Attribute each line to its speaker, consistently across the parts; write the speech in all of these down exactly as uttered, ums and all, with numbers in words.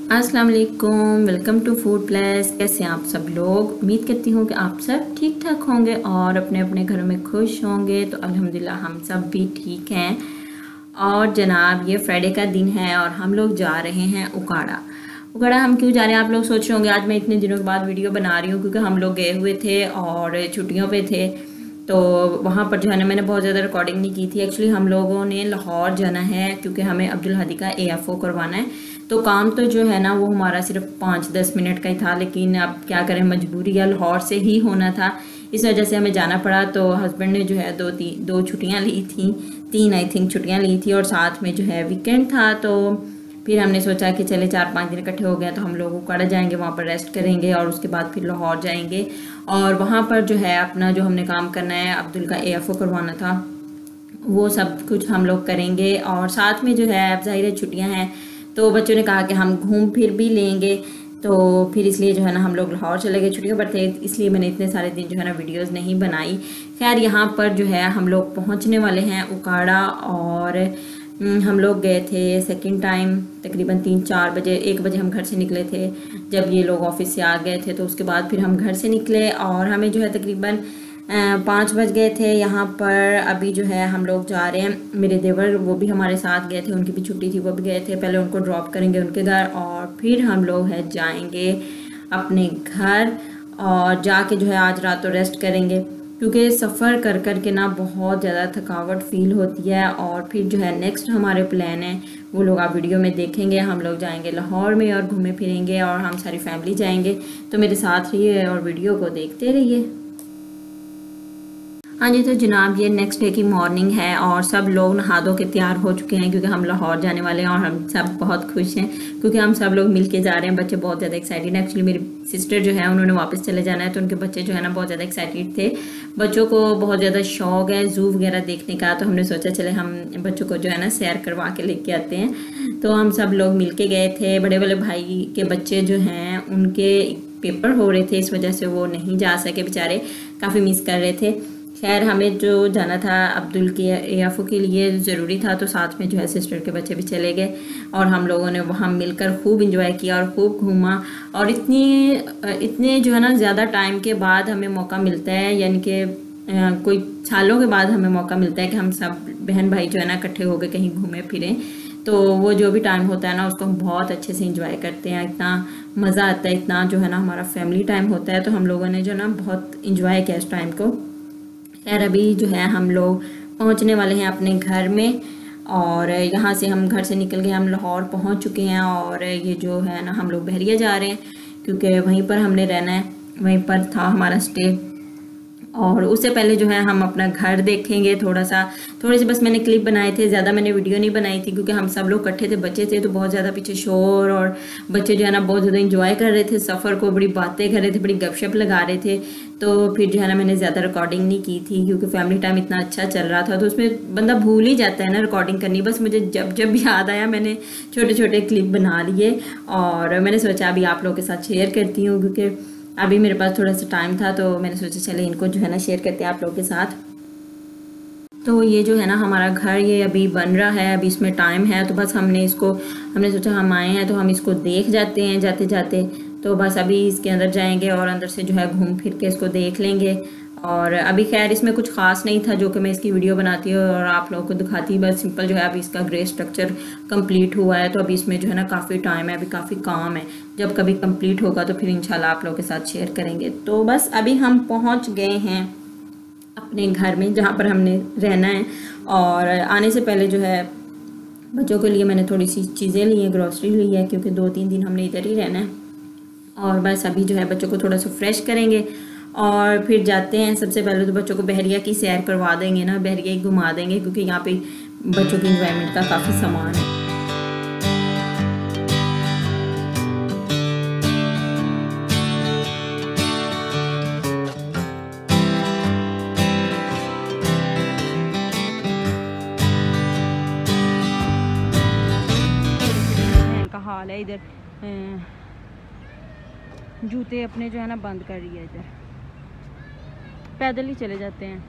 Speaker 1: अस्सलाम वालेकुम, welcome to food plus. कैसे हैं आप सब लोग? उम्मीद करती हूँ कि आप सब ठीक ठाक होंगे और अपने अपने घरों में खुश होंगे। तो अल्हम्दुलिल्लाह हम सब भी ठीक हैं। और जनाब, ये फ्राइडे का दिन है और हम लोग जा रहे हैं उकाड़ा। उकाड़ा हम क्यों जा रहे हैं? आप लोग सोच रहे होंगे आज मैं इतने दिनों के बाद वीडियो बना रही हूँ, क्योंकि हम लोग गए हुए थे और छुट्टियों पे थे। तो वहाँ पर जो है ना, मैंने बहुत ज़्यादा रिकॉर्डिंग नहीं की थी। एक्चुअली हम लोगों ने लाहौर जाना है, क्योंकि हमें अब्दुल हादी का ए एफ ओ करवाना है। तो काम तो जो है ना वो हमारा सिर्फ पाँच दस मिनट का ही था, लेकिन अब क्या करें, मजबूरी या लाहौर से ही होना था, इस वजह से हमें जाना पड़ा। तो हस्बैंड ने जो है दो तीन दो छुट्टियाँ ली थी, तीन आई थिंक छुट्टियाँ ली थी, और साथ में जो है वीकेंड था। तो फिर हमने सोचा कि चले चार पाँच दिन इकट्ठे हो गए तो हम लोग उकाड़ा जाएंगे, वहाँ पर रेस्ट करेंगे और उसके बाद फिर लाहौर जाएंगे। और वहाँ पर जो है अपना जो हमने काम करना है, अब्दुल का ए एफ ओ करवाना था, वो सब कुछ हम लोग करेंगे। और साथ में जो है अब ज़ाहिर है छुट्टियाँ हैं, तो बच्चों ने कहा कि हम घूम फिर भी लेंगे। तो फिर इसलिए जो है ना हम लोग लाहौर चले गए, छुट्टियों पर थे, इसलिए मैंने इतने सारे दिन जो है ना वीडियोस नहीं बनाई। खैर, यहाँ पर जो है हम लोग पहुँचने वाले हैं उकाड़ा। और हम लोग गए थे सेकंड टाइम तकरीबन तीन चार बजे, एक बजे हम घर से निकले थे। जब ये लोग ऑफिस से आ गए थे तो उसके बाद फिर हम घर से निकले और हमें जो है तकरीबन पाँच बज गए थे यहाँ पर। अभी जो है हम लोग जा रहे हैं, मेरे देवर वो भी हमारे साथ गए थे, उनकी भी छुट्टी थी, वो भी गए थे। पहले उनको ड्रॉप करेंगे उनके घर और फिर हम लोग है जाएंगे अपने घर। और जाके जो है आज रात तो रेस्ट करेंगे, क्योंकि सफ़र कर कर के ना बहुत ज़्यादा थकावट फील होती है। और फिर जो है नेक्स्ट हमारे प्लान है, वो लोग आप वीडियो में देखेंगे। हम लोग जाएंगे लाहौर में और घूमे फिरेंगे और हम सारी फैमिली जाएंगे। तो मेरे साथ रहिए और वीडियो को देखते रहिए। हाँ जी, तो जनाब ये नेक्स्ट डे की मॉर्निंग है और सब लोग नहा धो के तैयार हो चुके हैं, क्योंकि हम लाहौर जाने वाले हैं। और हम सब बहुत खुश हैं क्योंकि हम सब लोग मिलके जा रहे हैं। बच्चे बहुत ज़्यादा एक्साइटेड हैं। एक्चुअली मेरी सिस्टर जो है उन्होंने वापस चले जाना है, तो उनके बच्चे जो है ना बहुत ज़्यादा एक्साइटेड थे। बच्चों को बहुत ज़्यादा शौक है ज़ू वगैरह देखने का, तो हमने सोचा चले हम बच्चों को जो है ना सैर करवा के लेके आते हैं। तो हम सब लोग मिल के गए थे। बड़े वाले भाई के बच्चे जो हैं उनके पेपर हो रहे थे, इस वजह से वो नहीं जा सके बेचारे, काफ़ी मिस कर रहे थे। खैर, हमें जो जाना था अब्दुल के ए एफ ओ के लिए ज़रूरी था, तो साथ में जो है सिस्टर के बच्चे भी चले गए और हम लोगों ने वहाँ मिलकर खूब इंजॉय किया और खूब घूमा। और इतनी इतने जो है ना ज़्यादा टाइम के बाद हमें मौका मिलता है, यानी कि कोई सालों के बाद हमें मौका मिलता है कि हम सब बहन भाई जो है ना इकट्ठे हो गए कहीं घूमें फिरें। तो वो जो भी टाइम होता है ना उसको हम बहुत अच्छे से इंजॉय करते हैं। इतना मज़ा आता है, इतना जो है ना हमारा फैमिली टाइम होता है। तो हम लोगों ने जो ना बहुत इंजॉय किया इस टाइम को। खैर, अभी जो है हम लोग पहुंचने वाले हैं अपने घर में। और यहाँ से हम घर से निकल गए, हम लाहौर पहुंच चुके हैं। और ये जो है ना हम लोग बहरिया जा रहे हैं, क्योंकि वहीं पर हमने रहना है, वहीं पर था हमारा स्टे। और उससे पहले जो है हम अपना घर देखेंगे थोड़ा सा। थोड़े से बस मैंने क्लिप बनाए थे, ज़्यादा मैंने वीडियो नहीं बनाई थी, क्योंकि हम सब लोग इकट्ठे थे, बच्चे थे तो बहुत ज़्यादा पीछे शोर, और बच्चे जो है ना बहुत ज़्यादा इंजॉय कर रहे थे सफ़र को, बड़ी बातें कर रहे थे, बड़ी गपशप लगा रहे थे। तो फिर जो है ना मैंने ज़्यादा रिकॉर्डिंग नहीं की थी, क्योंकि फैमिली टाइम इतना अच्छा चल रहा था। तो उसमें बंदा भूल ही जाता है ना रिकॉर्डिंग करनी। बस मुझे जब जब याद आया मैंने छोटे छोटे क्लिप बना लिए और मैंने सोचा अभी आप लोगों के साथ शेयर करती हूँ, क्योंकि अभी मेरे पास थोड़ा सा टाइम था, तो मैंने सोचा चले इनको जो है ना शेयर करते हैं आप लोगों के साथ। तो ये जो है ना हमारा घर, ये अभी बन रहा है, अभी इसमें टाइम है। तो बस हमने इसको हमने सोचा हम आए हैं तो हम इसको देख जाते हैं जाते जाते। तो बस अभी इसके अंदर जाएंगे और अंदर से जो है घूम फिर के इसको देख लेंगे। और अभी खैर इसमें कुछ ख़ास नहीं था जो कि मैं इसकी वीडियो बनाती हूँ और आप लोगों को दिखाती। बस सिंपल जो है अभी इसका ग्रे स्ट्रक्चर कंप्लीट हुआ है, तो अभी इसमें जो है ना काफ़ी टाइम है, अभी काफ़ी काम है। जब कभी कंप्लीट होगा तो फिर इंशाल्लाह आप लोगों के साथ शेयर करेंगे। तो बस अभी हम पहुँच गए हैं अपने घर में, जहाँ पर हमने रहना है। और आने से पहले जो है बच्चों के लिए मैंने थोड़ी सी चीज़ें ली हैं, ग्रॉसरी ली है, क्योंकि दो तीन दिन हमने इधर ही रहना है। और बस अभी जो है बच्चों को थोड़ा सा फ्रेश करेंगे और फिर जाते हैं। सबसे पहले तो बच्चों को बहरिया की सैर करवा देंगे ना, बहरिया ही घुमा देंगे, क्योंकि यहाँ पे बच्चों के इंजॉयमेंट का काफ़ी सामान है। हाल है इधर, जूते अपने जो है ना बंद कर रही है, इधर पैदल ही चले जाते हैं।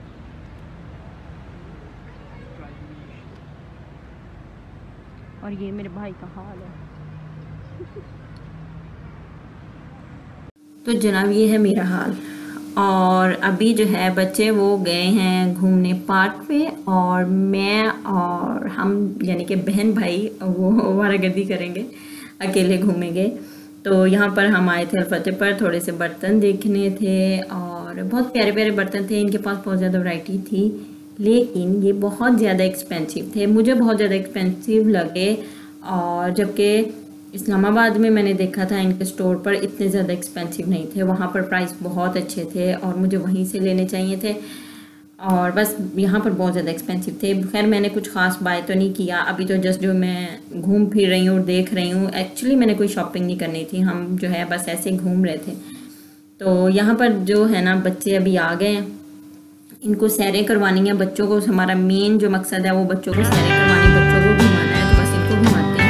Speaker 1: और ये मेरे भाई का हाल है, तो जनाब ये है मेरा हाल। और अभी जो है बच्चे वो गए हैं घूमने पार्क में, और मैं और हम यानी कि बहन भाई वो वारागर्दी करेंगे, अकेले घूमेंगे। तो यहाँ पर हम आए थे अलफतेह पर, थोड़े से बर्तन देखने थे और बहुत प्यारे प्यारे बर्तन थे। इनके पास बहुत ज़्यादा वैरायटी थी, लेकिन ये बहुत ज़्यादा एक्सपेंसिव थे, मुझे बहुत ज़्यादा एक्सपेंसिव लगे। और जबकि इस्लामाबाद में मैंने देखा था इनके स्टोर पर इतने ज़्यादा एक्सपेंसिव नहीं थे, वहाँ पर प्राइस बहुत अच्छे थे और मुझे वहीं से लेने चाहिए थे। और बस यहाँ पर बहुत ज़्यादा एक्सपेंसिव थे। खैर मैंने कुछ ख़ास बाय तो नहीं किया, अभी तो जस्ट जो मैं घूम फिर रही हूँ, देख रही हूँ। एक्चुअली मैंने कोई शॉपिंग नहीं करनी थी, हम जो है बस ऐसे घूम रहे थे। तो यहाँ पर जो है ना बच्चे अभी आ गए हैं, इनको सैरें करवानी है बच्चों को। हमारा मेन जो मकसद है वो बच्चों को सैरें करवानी, बच्चों को घुमाना है, तो बस इनको घुमाते हैं।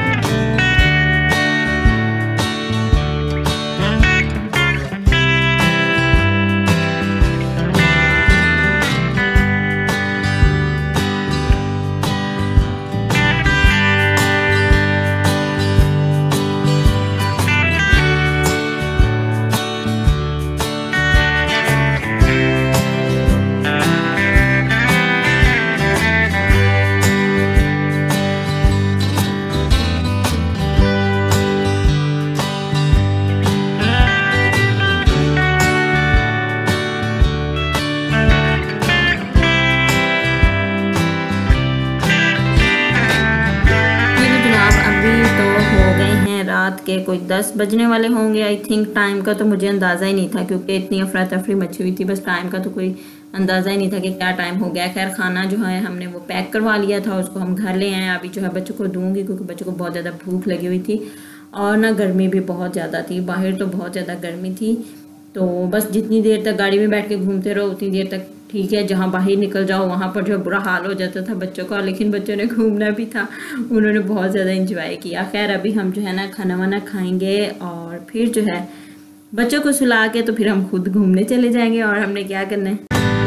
Speaker 1: रात के कोई दस बजने वाले होंगे आई थिंक। टाइम का तो मुझे अंदाज़ा ही नहीं था, क्योंकि इतनी अफरा तफरी मची हुई थी, बस टाइम का तो कोई अंदाज़ा ही नहीं था कि क्या टाइम हो गया। खैर खाना जो है हमने वो पैक करवा लिया था, उसको हम घर ले आए। अभी जो है बच्चों को दूंगी, क्योंकि बच्चों को बहुत ज़्यादा भूख लगी हुई थी और ना गर्मी भी बहुत ज़्यादा थी, बाहर तो बहुत ज़्यादा गर्मी थी। तो बस जितनी देर तक गाड़ी में बैठ के घूमते रहो उतनी देर तक ठीक है, जहाँ बाहर निकल जाओ वहाँ पर जो बुरा हाल हो जाता था बच्चों का। लेकिन बच्चों ने घूमना भी था, उन्होंने बहुत ज़्यादा एंजॉय किया। खैर अभी हम जो है ना खाना वाना खाएंगे और फिर जो है बच्चों को सुला के तो फिर हम खुद घूमने चले जाएंगे। और हमने क्या करना है,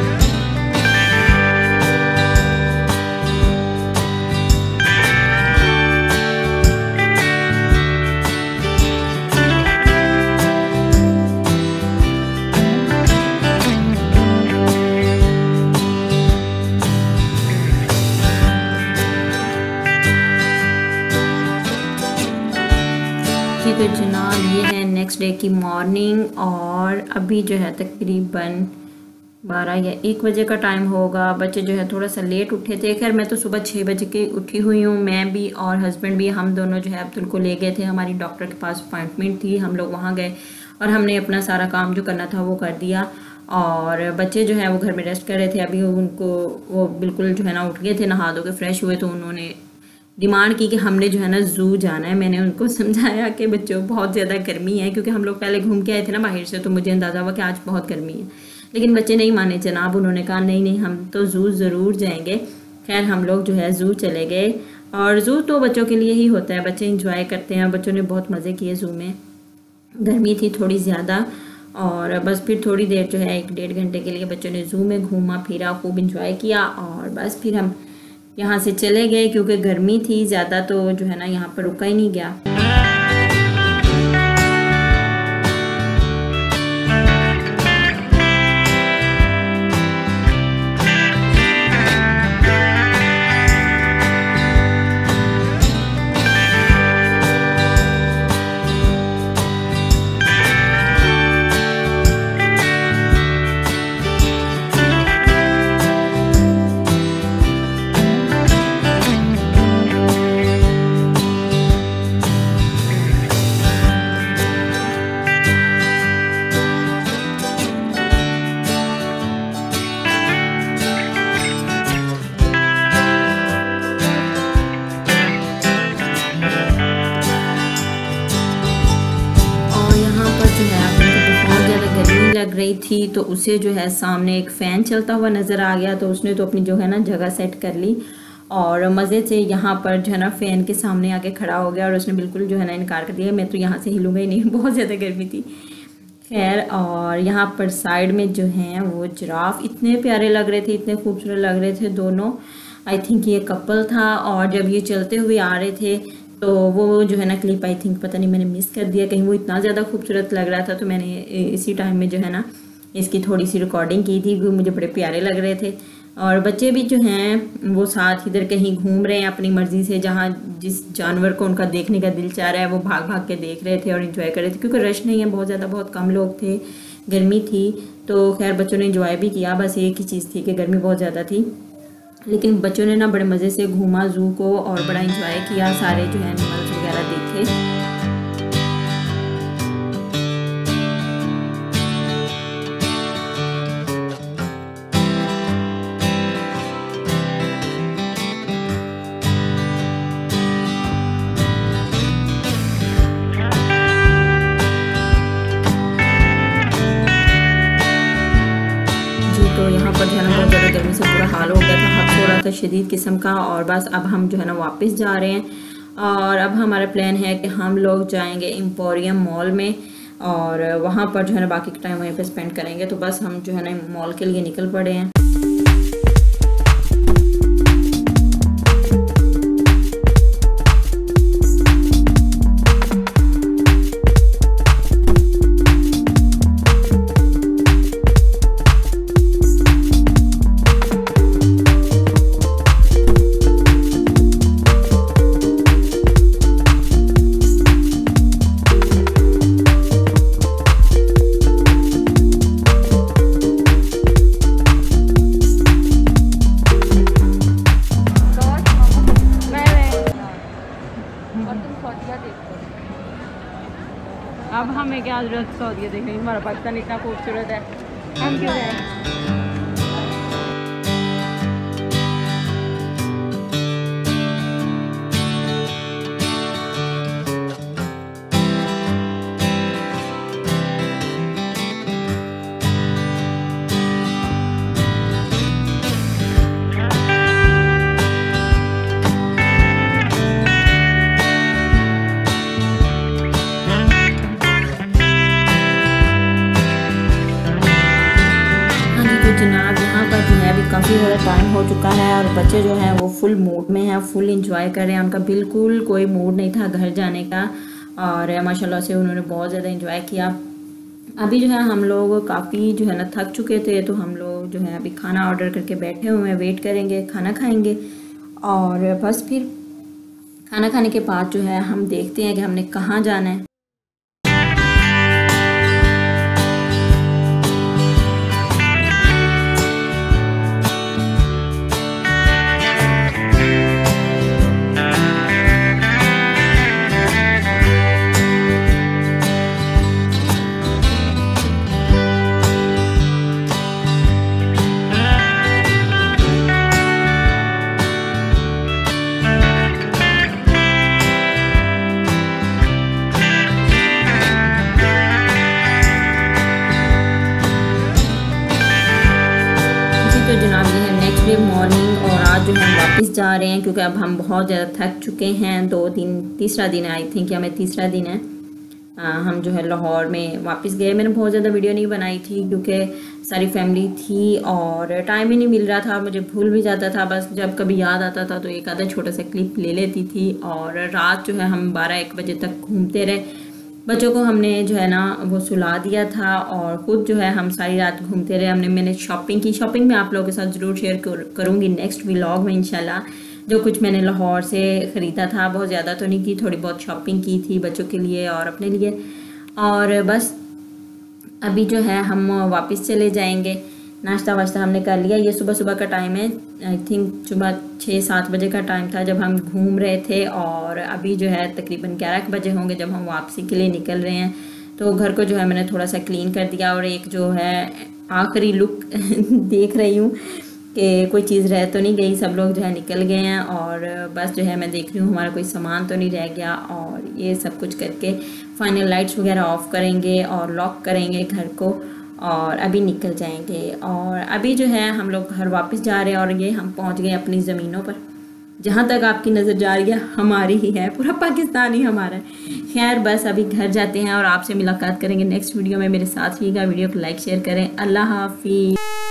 Speaker 1: तो जनाब ये है नेक्स्ट डे की मॉर्निंग। और अभी जो है तकरीबन बारह या एक बजे का टाइम होगा। बच्चे जो है थोड़ा सा लेट उठे थे। खैर मैं तो सुबह छः बजे के उठी हुई हूँ, मैं भी और हस्बैंड भी, हम दोनों जो है अब्दुल को ले गए थे, हमारी डॉक्टर के पास अपॉइंटमेंट थी। हम लोग वहाँ गए और हमने अपना सारा काम जो करना था वो कर दिया। और बच्चे जो है वो घर में रेस्ट कर रहे थे। अभी उनको वो बिल्कुल जो है ना उठ गए थे, नहा धो के फ्रेश हुए, तो उन्होंने डिमांड की कि हमने जो है ना ज़ू जाना है। मैंने उनको समझाया कि बच्चों बहुत ज़्यादा गर्मी है, क्योंकि हम लोग पहले घूम के आए थे ना बाहर से, तो मुझे अंदाज़ा हुआ कि आज बहुत गर्मी है। लेकिन बच्चे नहीं माने जनाब, उन्होंने कहा नहीं नहीं हम तो ज़ू ज़रूर जाएंगे। खैर हम लोग जो है ज़ू चले गए। और ज़ू तो बच्चों के लिए ही होता है, बच्चे इंजॉय करते हैं। बच्चों ने बहुत मज़े किए ज़ू में। गर्मी थी थोड़ी ज़्यादा, और बस फिर थोड़ी देर जो है एक डेढ़ घंटे के लिए बच्चों ने ज़ू में घूमा फिरा, खूब इंजॉय किया। और बस फिर हम यहाँ से चले गए, क्योंकि गर्मी थी ज़्यादा, तो जो है ना यहाँ पर रुका ही नहीं गया। लग रही थी तो उसे जो है सामने एक फ़ैन चलता हुआ नज़र आ गया, तो उसने तो अपनी जो है ना जगह सेट कर ली और मज़े से यहाँ पर जो है ना फ़ैन के सामने आके खड़ा हो गया। और उसने बिल्कुल जो है ना इनकार कर दिया, मैं तो यहाँ से हिलूँगा ही नहीं, बहुत ज़्यादा गर्मी थी। खैर और यहाँ पर साइड में जो हैं वो जिराफ इतने प्यारे लग रहे थे, इतने खूबसूरत लग रहे थे दोनों। आई थिंक ये कपल था। और जब ये चलते हुए आ रहे थे तो वो जो है ना क्लिप आई थिंक पता नहीं मैंने मिस कर दिया, कहीं वो इतना ज़्यादा खूबसूरत लग रहा था तो मैंने इसी टाइम में जो है ना इसकी थोड़ी सी रिकॉर्डिंग की थी, क्योंकि मुझे बड़े प्यारे लग रहे थे। और बच्चे भी जो हैं वो साथ इधर कहीं घूम रहे हैं अपनी मर्ज़ी से, जहाँ जिस जानवर को उनका देखने का दिल चाह रहा है वो भाग भाग के देख रहे थे और इन्जॉय कर रहे थे, क्योंकि रश नहीं है बहुत ज़्यादा, बहुत कम लोग थे, गर्मी थी। तो खैर बच्चों ने इंजॉय भी किया, बस एक ही चीज़ थी कि गर्मी बहुत ज़्यादा थी, लेकिन बच्चों ने ना बड़े मज़े से घूमा ज़ू को और बड़ा इंजॉय किया, सारे जो है एनिमल्स वगैरह देखे। तो यहाँ पर जो है ना बहुत ज़्यादा गर्मी से पूरा हाल हो गया था, हब्स हो रहा था शदीद किस्म का। और बस अब हम जो है ना वापस जा रहे हैं, और अब हमारा प्लान है कि हम लोग जाएंगे एम्पोरियम मॉल में, और वहाँ पर जो है ना बाकी का टाइम वहीं पे स्पेंड करेंगे। तो बस हम जो है ना मॉल के लिए निकल पड़े हैं। अब हमें क्या जरूरत सऊदीया देखने की, हमारा पाकिस्तान इतना खूबसूरत है, हम क्यों जाएं। जनाब यहाँ पर जो है अभी काफ़ी ज़्यादा टाइम हो चुका है, और बच्चे जो हैं वो फुल मूड में हैं, फुल इंजॉय कर रहे हैं, उनका बिल्कुल कोई मूड नहीं था घर जाने का, और माशाल्लाह से उन्होंने बहुत ज़्यादा इंजॉय किया। अभी जो है हम लोग काफ़ी जो है ना थक चुके थे, तो हम लोग जो है अभी खाना ऑर्डर करके बैठे हुए हैं, वेट करेंगे, खाना खाएँगे, और बस फिर खाना खाने के बाद जो है हम देखते हैं कि हमने कहाँ जाना है। तो जनाब ये है नेक्स्ट डे मॉर्निंग, और आज जो हम वापस जा रहे हैं क्योंकि अब हम बहुत ज़्यादा थक चुके हैं। दो दिन तीसरा दिन है आई थिंक, या मैं तीसरा दिन है आ, हम जो है लाहौर में वापस गए। मैंने बहुत ज़्यादा वीडियो नहीं बनाई थी क्योंकि सारी फैमिली थी और टाइम ही नहीं मिल रहा था, मुझे भूल भी जाता था, बस जब कभी याद आता था तो एक आधा छोटा सा क्लिप ले लेती थी। और रात जो है हम बारह एक बजे तक घूमते रहे, बच्चों को हमने जो है ना वो सुला दिया था, और ख़ुद जो है हम सारी रात घूमते रहे। हमने मैंने शॉपिंग की, शॉपिंग मैं आप लोगों के साथ ज़रूर शेयर करूँगी नेक्स्ट व्लॉग में इंशाल्लाह। जो कुछ मैंने लाहौर से ख़रीदा था, बहुत ज़्यादा तो नहीं की, थोड़ी बहुत शॉपिंग की थी बच्चों के लिए और अपने लिए। और बस अभी जो है हम वापस चले जाएंगे। नाश्ता वाश्ता हमने कर लिया। ये सुबह सुबह का टाइम है, आई थिंक सुबह छः सात बजे का टाइम था जब हम घूम रहे थे, और अभी जो है तकरीबन ग्यारह बजे होंगे जब हम वापसी के लिए निकल रहे हैं। तो घर को जो है मैंने थोड़ा सा क्लीन कर दिया, और एक जो है आखिरी लुक देख रही हूँ कि कोई चीज़ रह तो नहीं गई, सब लोग जो है निकल गए हैं, और बस जो है मैं देख रही हूँ हमारा कोई सामान तो नहीं रह गया। और ये सब कुछ करके फाइनल लाइट्स वगैरह ऑफ़ करेंगे और लॉक करेंगे घर को, और अभी निकल जाएंगे। और अभी जो है हम लोग घर वापस जा रहे हैं, और ये हम पहुंच गए अपनी ज़मीनों पर। जहाँ तक आपकी नज़र जा रही है हमारी ही है, पूरा पाकिस्तान ही हमारा है। खैर बस अभी घर जाते हैं और आपसे मुलाकात करेंगे नेक्स्ट वीडियो में। मेरे साथ रहिएगा, वीडियो को लाइक शेयर करें। अल्लाह हाफिज़।